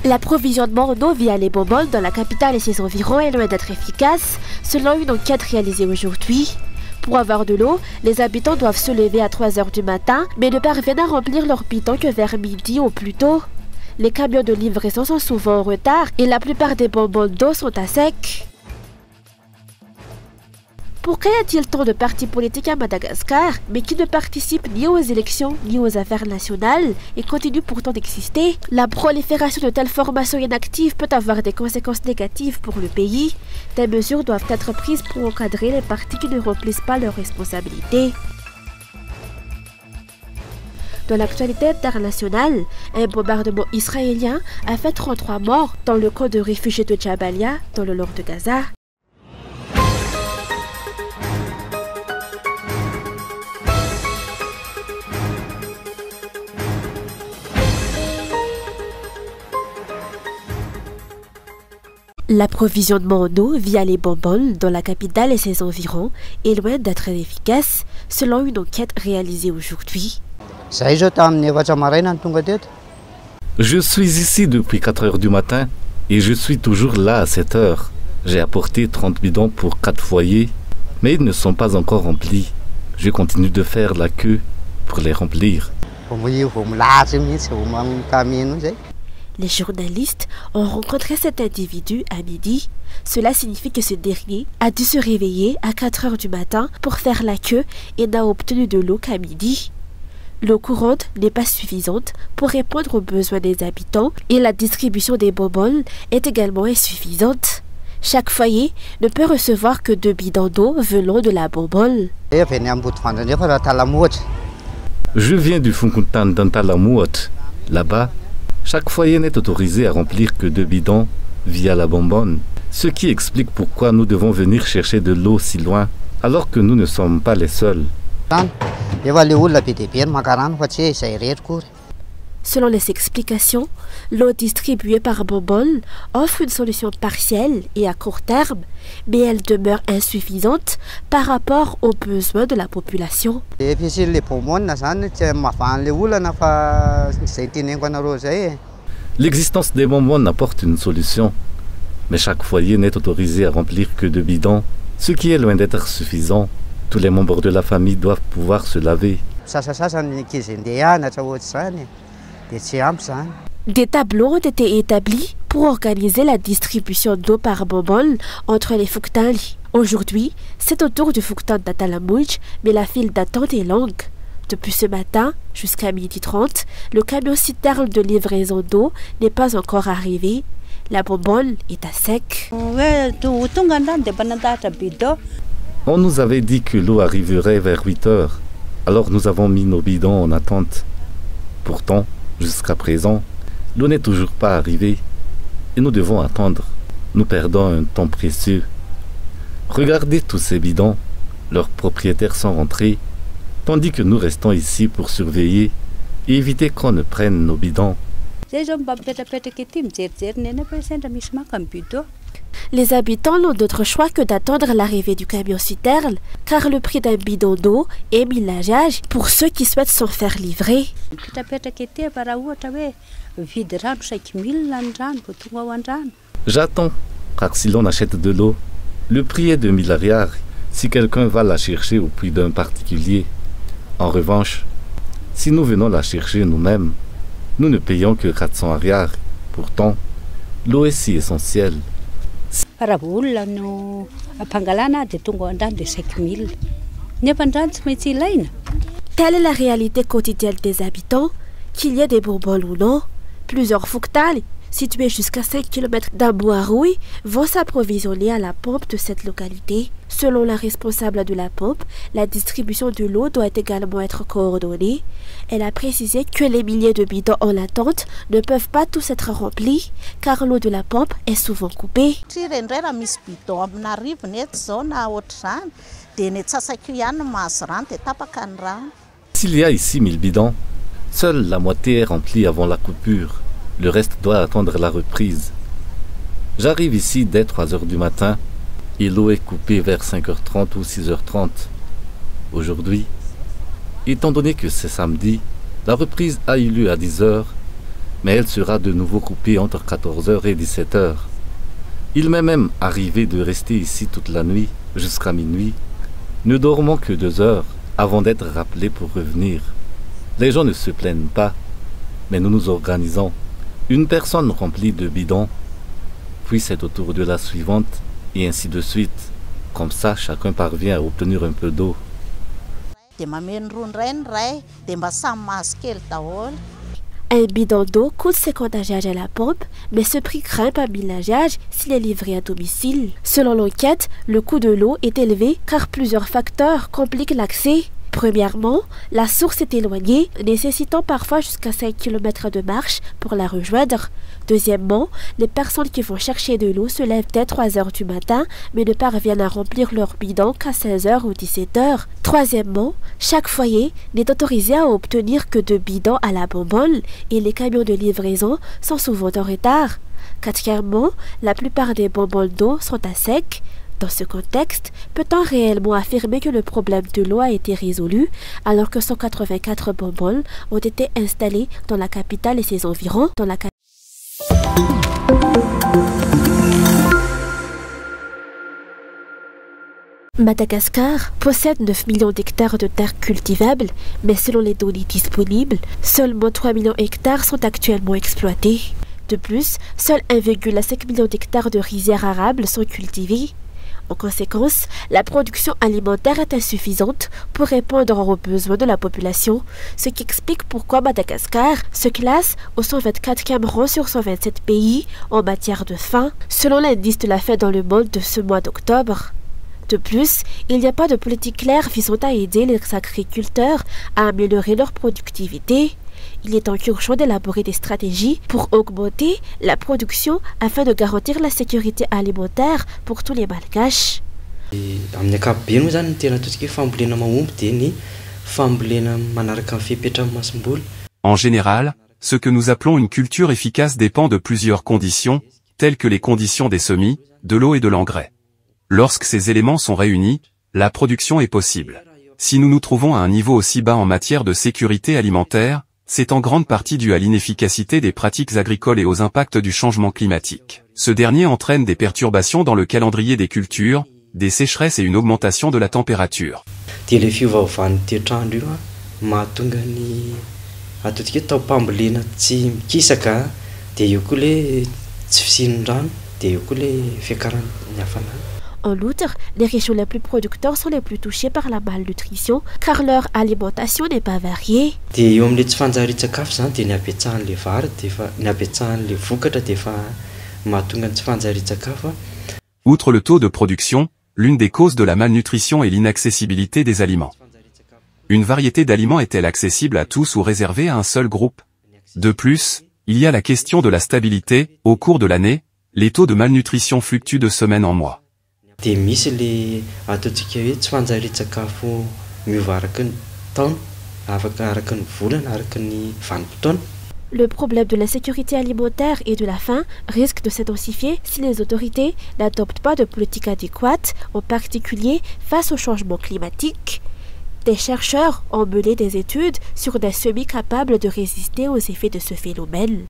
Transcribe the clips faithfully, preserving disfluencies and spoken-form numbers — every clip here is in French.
L'approvisionnement en eau via les bonbonnes dans la capitale et ses environs est loin d'être efficace, selon une enquête réalisée aujourd'hui. Pour avoir de l'eau, les habitants doivent se lever à trois heures du matin, mais ne parviennent à remplir leur bidon que vers midi ou plus tôt. Les camions de livraison sont souvent en retard et la plupart des bonbonnes d'eau sont à sec. Pourquoi y a-t-il tant de partis politiques à Madagascar, mais qui ne participent ni aux élections ni aux affaires nationales et continuent pourtant d'exister? La prolifération de telles formations inactives peut avoir des conséquences négatives pour le pays. Des mesures doivent être prises pour encadrer les partis qui ne remplissent pas leurs responsabilités. Dans l'actualité internationale, un bombardement israélien a fait trente-trois morts dans le camp de réfugiés de Jabalia, dans le nord de Gaza. L'approvisionnement en eau via les bonbonnes dans la capitale et ses environs est loin d'être efficace, selon une enquête réalisée aujourd'hui. Je suis ici depuis quatre heures du matin et je suis toujours là à sept heures. J'ai apporté trente bidons pour quatre foyers, mais ils ne sont pas encore remplis. Je continue de faire la queue pour les remplir. Les journalistes ont rencontré cet individu à midi. Cela signifie que ce dernier a dû se réveiller à quatre heures du matin pour faire la queue et n'a obtenu de l'eau qu'à midi. L'eau courante n'est pas suffisante pour répondre aux besoins des habitants et la distribution des bonbonnes est également insuffisante. Chaque foyer ne peut recevoir que deux bidons d'eau venant de la bonbonne. Je viens du Funkuntan d'Antalamouot. Là-bas, chaque foyer n'est autorisé à remplir que deux bidons via la bonbonne, ce qui explique pourquoi nous devons venir chercher de l'eau si loin, alors que nous ne sommes pas les seuls. Selon les explications, l'eau distribuée par bonbonne offre une solution partielle et à court terme, mais elle demeure insuffisante par rapport aux besoins de la population. L'existence des bonbonnes apporte une solution, mais chaque foyer n'est autorisé à remplir que deux bidons, ce qui est loin d'être suffisant. Tous les membres de la famille doivent pouvoir se laver. Des tableaux ont été établis pour organiser la distribution d'eau par bonbonne entre les Fouktali. Aujourd'hui, c'est au tour du Fouktan d'Atalamouj, mais la file d'attente est longue. Depuis ce matin, jusqu'à midi trente, le camion citerne de livraison d'eau n'est pas encore arrivé. La bonbonne est à sec. On nous avait dit que l'eau arriverait vers huit heures, alors nous avons mis nos bidons en attente. Pourtant, jusqu'à présent, l'eau n'est toujours pas arrivée et nous devons attendre. Nous perdons un temps précieux. Regardez tous ces bidons, leurs propriétaires sont rentrés, tandis que nous restons ici pour surveiller et éviter qu'on ne prenne nos bidons. Les habitants n'ont d'autre choix que d'attendre l'arrivée du camion citerne, car le prix d'un bidon d'eau est mille gage pour ceux qui souhaitent s'en faire livrer. J'attends, car si l'on achète de l'eau, le prix est de mille ariars si quelqu'un va la chercher au prix d'un particulier. En revanche, si nous venons la chercher nous-mêmes, nous ne payons que quatre cents ariars. Pourtant, l'eau est si essentielle. Telle est la réalité quotidienne des habitants, qu'il y ait des bonbonnes ou non. Plusieurs Fouktali, situés jusqu'à cinq kilomètres d'Ambouaroui, vont s'approvisionner à la pompe de cette localité. Selon la responsable de la pompe, la distribution de l'eau doit également être coordonnée. Elle a précisé que les milliers de bidons en attente ne peuvent pas tous être remplis, car l'eau de la pompe est souvent coupée. S'il y a ici mille bidons, seule la moitié est remplie avant la coupure. Le reste doit attendre la reprise. J'arrive ici dès trois heures du matin et l'eau est coupée vers cinq heures trente ou six heures trente. Aujourd'hui, étant donné que c'est samedi, la reprise a eu lieu à dix heures, mais elle sera de nouveau coupée entre quatorze heures et dix-sept heures. Il m'est même arrivé de rester ici toute la nuit, jusqu'à minuit. Ne dormons que deux heures avant d'être rappelés pour revenir. Les gens ne se plaignent pas, mais nous nous organisons. Une personne remplie de bidons, puis c'est au tour de la suivante, et ainsi de suite. Comme ça, chacun parvient à obtenir un peu d'eau. Un bidon d'eau coûte cinquante agiages à la pompe, mais ce prix grimpe à mille agiages s'il est livré à domicile. Selon l'enquête, le coût de l'eau est élevé car plusieurs facteurs compliquent l'accès. Premièrement, la source est éloignée, nécessitant parfois jusqu'à cinq kilomètres de marche pour la rejoindre. Deuxièmement, les personnes qui vont chercher de l'eau se lèvent dès trois heures du matin, mais ne parviennent à remplir leur bidon qu'à seize heures ou dix-sept heures. Troisièmement, chaque foyer n'est autorisé à obtenir que deux bidons à la bonbonne et les camions de livraison sont souvent en retard. Quatrièmement, la plupart des bonbonnes d'eau sont à sec. Dans ce contexte, peut-on réellement affirmer que le problème de l'eau a été résolu alors que cent quatre-vingt-quatre bonbonnes ont été installées dans la capitale et ses environs dans la Madagascar possède neuf millions d'hectares de terres cultivables, mais selon les données disponibles, seulement trois millions d'hectares sont actuellement exploités. De plus, seuls un virgule cinq million d'hectares de rizières arables sont cultivés. En conséquence, la production alimentaire est insuffisante pour répondre aux besoins de la population, ce qui explique pourquoi Madagascar se classe au cent vingt-quatrième rang sur cent vingt-sept pays en matière de faim, selon l'indice de la faim dans le monde de ce mois d'octobre. De plus, il n'y a pas de politique claire visant à aider les agriculteurs à améliorer leur productivité. Il est en urgent d'élaborer des stratégies pour augmenter la production afin de garantir la sécurité alimentaire pour tous les Malgaches. En général, ce que nous appelons une culture efficace dépend de plusieurs conditions, telles que les conditions des semis, de l'eau et de l'engrais. Lorsque ces éléments sont réunis, la production est possible. Si nous nous trouvons à un niveau aussi bas en matière de sécurité alimentaire, c'est en grande partie dû à l'inefficacité des pratiques agricoles et aux impacts du changement climatique. Ce dernier entraîne des perturbations dans le calendrier des cultures, des sécheresses et une augmentation de la température. En outre, les régions les plus producteurs sont les plus touchées par la malnutrition car leur alimentation n'est pas variée. Outre le taux de production, l'une des causes de la malnutrition est l'inaccessibilité des aliments. Une variété d'aliments est-elle accessible à tous ou réservée à un seul groupe? De plus, il y a la question de la stabilité. Au cours de l'année, les taux de malnutrition fluctuent de semaine en mois. Le problème de la sécurité alimentaire et de la faim risque de s'intensifier si les autorités n'adoptent pas de politique adéquate, en particulier face au changement climatique. Des chercheurs ont mené des études sur des semis capables de résister aux effets de ce phénomène.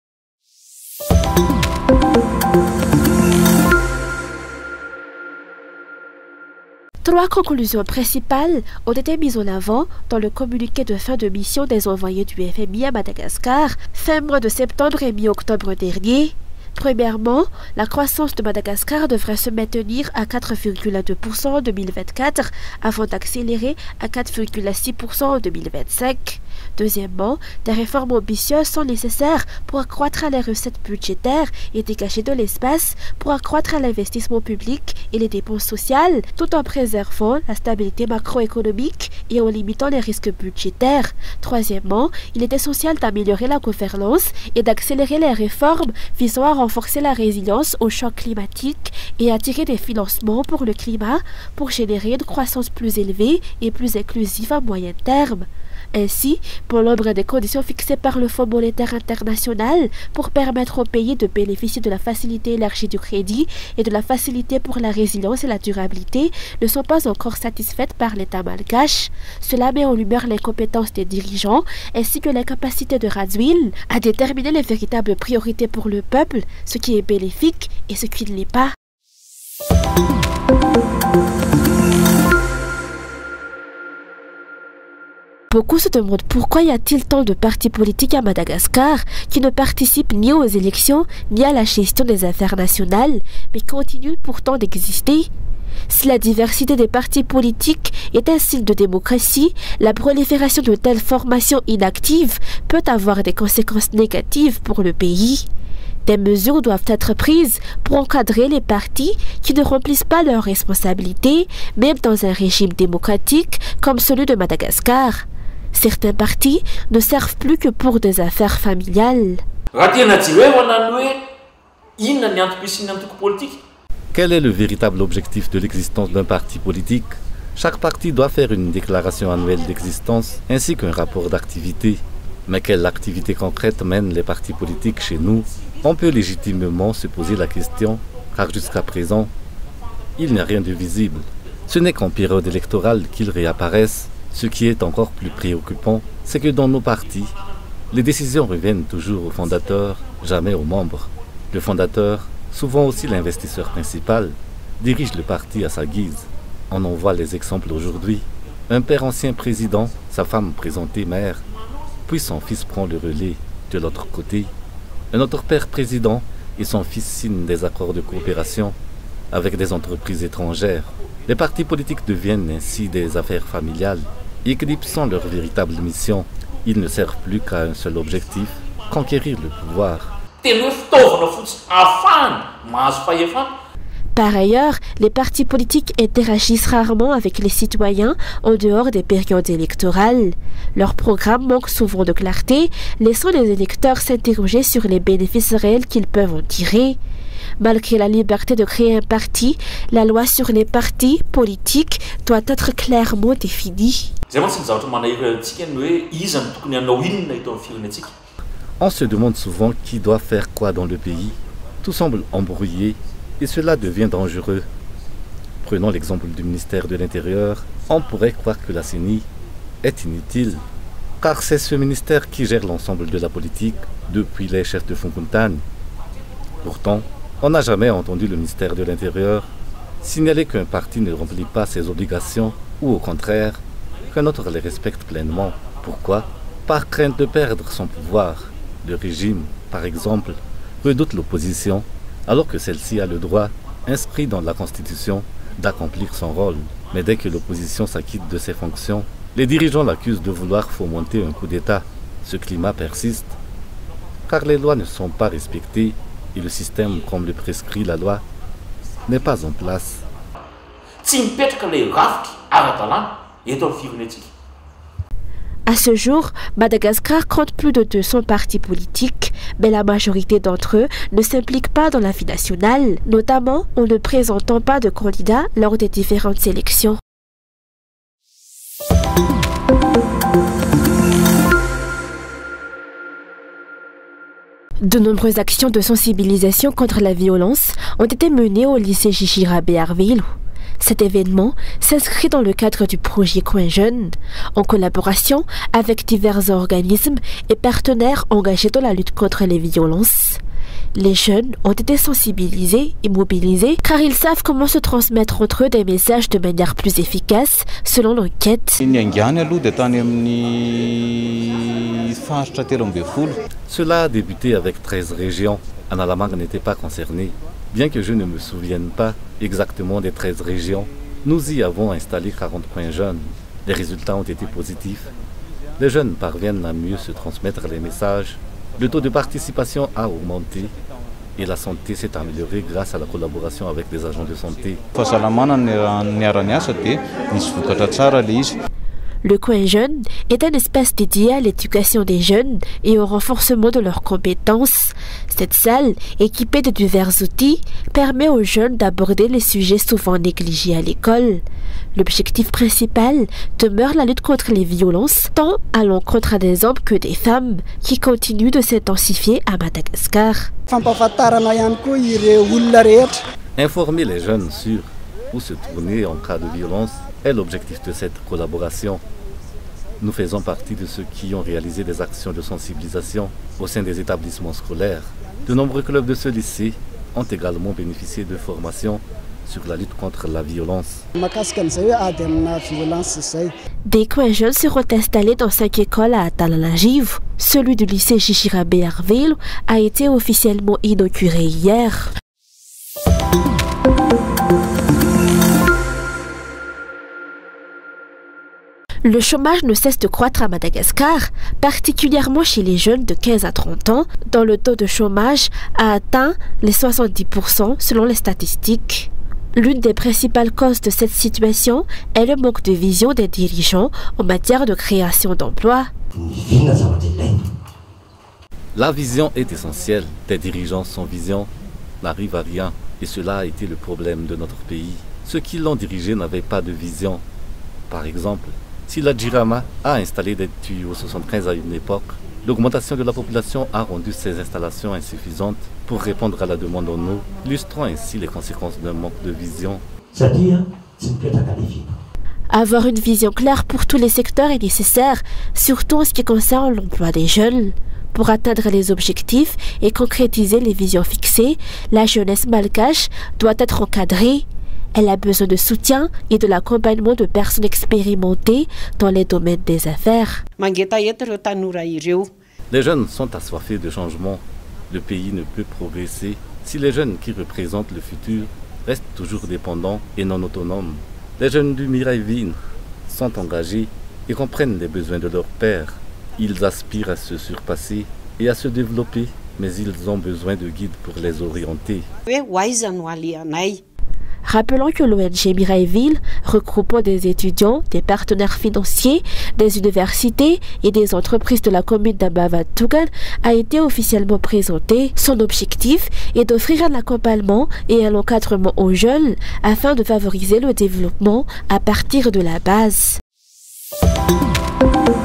Trois conclusions principales ont été mises en avant dans le communiqué de fin de mission des envoyés du F M I à Madagascar, fin mois de septembre et mi-octobre dernier. Premièrement, la croissance de Madagascar devrait se maintenir à quatre virgule deux pour cent en deux mille vingt-quatre avant d'accélérer à quatre virgule six pour cent en deux mille vingt-cinq. Deuxièmement, des réformes ambitieuses sont nécessaires pour accroître les recettes budgétaires et dégager de l'espace pour accroître l'investissement public et les dépenses sociales, tout en préservant la stabilité macroéconomique et en limitant les risques budgétaires. Troisièmement, il est essentiel d'améliorer la gouvernance et d'accélérer les réformes visant à renforcer la résilience au choc climatique et attirer des financements pour le climat pour générer une croissance plus élevée et plus inclusive à moyen terme. Ainsi, pour l'ombre des conditions fixées par le Fonds monétaire international pour permettre au pays de bénéficier de la facilité élargie du crédit et de la facilité pour la résilience et la durabilité ne sont pas encore satisfaites par l'État malgache. Cela met en lumière les compétences des dirigeants ainsi que la capacité de Radziwill à déterminer les véritables priorités pour le peuple, ce qui est bénéfique et ce qui ne l'est pas. Beaucoup se demandent pourquoi y a-t-il tant de partis politiques à Madagascar qui ne participent ni aux élections ni à la gestion des affaires nationales, mais continuent pourtant d'exister. Si la diversité des partis politiques est un signe de démocratie, la prolifération de telles formations inactives peut avoir des conséquences négatives pour le pays. Des mesures doivent être prises pour encadrer les partis qui ne remplissent pas leurs responsabilités, même dans un régime démocratique comme celui de Madagascar. Certains partis ne servent plus que pour des affaires familiales. Quel est le véritable objectif de l'existence d'un parti politique? Chaque parti doit faire une déclaration annuelle d'existence ainsi qu'un rapport d'activité. Mais quelle activité concrète mènent les partis politiques chez nous? On peut légitimement se poser la question, car jusqu'à présent, il n'y a rien de visible. Ce n'est qu'en période électorale qu'ils réapparaissent. Ce qui est encore plus préoccupant, c'est que dans nos partis, les décisions reviennent toujours au fondateur, jamais aux membres. Le fondateur, souvent aussi l'investisseur principal, dirige le parti à sa guise. On en voit les exemples aujourd'hui. Un père ancien président, sa femme présentée maire, puis son fils prend le relais de l'autre côté. Un autre père président et son fils signent des accords de coopération avec des entreprises étrangères. Les partis politiques deviennent ainsi des affaires familiales. Éclipsant leur véritable mission, ils ne servent plus qu'à un seul objectif, conquérir le pouvoir. Par ailleurs, les partis politiques interagissent rarement avec les citoyens en dehors des périodes électorales. Leur programme manque souvent de clarté, laissant les électeurs s'interroger sur les bénéfices réels qu'ils peuvent en tirer. Malgré la liberté de créer un parti, la loi sur les partis politiques doit être clairement définie. On se demande souvent qui doit faire quoi dans le pays. Tout semble embrouillé et cela devient dangereux. Prenons l'exemple du ministère de l'Intérieur. On pourrait croire que la C E N I est inutile, car c'est ce ministère qui gère l'ensemble de la politique depuis les chefs de Fonkontane. Pourtant, on n'a jamais entendu le ministère de l'Intérieur signaler qu'un parti ne remplit pas ses obligations ou au contraire, qu'un autre les respecte pleinement. Pourquoi? Par crainte de perdre son pouvoir. Le régime, par exemple, redoute l'opposition, alors que celle-ci a le droit, inscrit dans la Constitution, d'accomplir son rôle. Mais dès que l'opposition s'acquitte de ses fonctions, les dirigeants l'accusent de vouloir fomenter un coup d'État. Ce climat persiste, car les lois ne sont pas respectées et le système, comme le prescrit la loi, n'est pas en place. À ce jour, Madagascar compte plus de deux cents partis politiques, mais la majorité d'entre eux ne s'impliquent pas dans la vie nationale, notamment en ne présentant pas de candidats lors des différentes élections. De nombreuses actions de sensibilisation contre la violence ont été menées au lycée Jijira Béarville. Cet événement s'inscrit dans le cadre du projet Coin Jeune, en collaboration avec divers organismes et partenaires engagés dans la lutte contre les violences. Les jeunes ont été sensibilisés et mobilisés car ils savent comment se transmettre entre eux des messages de manière plus efficace selon l'enquête. Cela a débuté avec treize régions. Analamang n'était pas concerné. Bien que je ne me souvienne pas exactement des treize régions, nous y avons installé quarante points jeunes. Les résultats ont été positifs. Les jeunes parviennent à mieux se transmettre les messages. Le taux de participation a augmenté et la santé s'est améliorée grâce à la collaboration avec les agents de santé. Le coin jeune est un espace dédié à l'éducation des jeunes et au renforcement de leurs compétences. Cette salle, équipée de divers outils, permet aux jeunes d'aborder les sujets souvent négligés à l'école. L'objectif principal demeure la lutte contre les violences, tant à l'encontre des hommes que des femmes, qui continuent de s'intensifier à Madagascar. Informer les jeunes sur où se tourner en cas de violence est l'objectif de cette collaboration. Nous faisons partie de ceux qui ont réalisé des actions de sensibilisation au sein des établissements scolaires. De nombreux clubs de ce lycée ont également bénéficié de formations sur la lutte contre la violence. Des coins jeunes seront installés dans cinq écoles à Atalangive. Celui du lycée Chichira Béarville a été officiellement inauguré hier. Le chômage ne cesse de croître à Madagascar, particulièrement chez les jeunes de quinze à trente ans, dont le taux de chômage a atteint les soixante-dix pour cent selon les statistiques. L'une des principales causes de cette situation est le manque de vision des dirigeants en matière de création d'emplois. La vision est essentielle. Des dirigeants sans vision n'arrivent à rien. Et cela a été le problème de notre pays. Ceux qui l'ont dirigé n'avaient pas de vision. Par exemple, si la Jirama a installé des tuyaux soixante-quinze à une époque, l'augmentation de la population a rendu ces installations insuffisantes pour répondre à la demande en eau, illustrant ainsi les conséquences d'un manque de vision. Avoir une vision claire pour tous les secteurs est nécessaire, surtout en ce qui concerne l'emploi des jeunes. Pour atteindre les objectifs et concrétiser les visions fixées, la jeunesse malgache doit être encadrée. Elle a besoin de soutien et de l'accompagnement de personnes expérimentées dans les domaines des affaires. Les jeunes sont assoiffés de changement. Le pays ne peut progresser si les jeunes qui représentent le futur restent toujours dépendants et non autonomes. Les jeunes du Miraivin sont engagés et comprennent les besoins de leurs pairs. Ils aspirent à se surpasser et à se développer, mais ils ont besoin de guides pour les orienter. Rappelons que l'O N G Miraiville, regroupant des étudiants, des partenaires financiers, des universités et des entreprises de la commune d'Ambavatugan, a été officiellement présenté. Son objectif est d'offrir un accompagnement et un encadrement aux jeunes afin de favoriser le développement à partir de la base.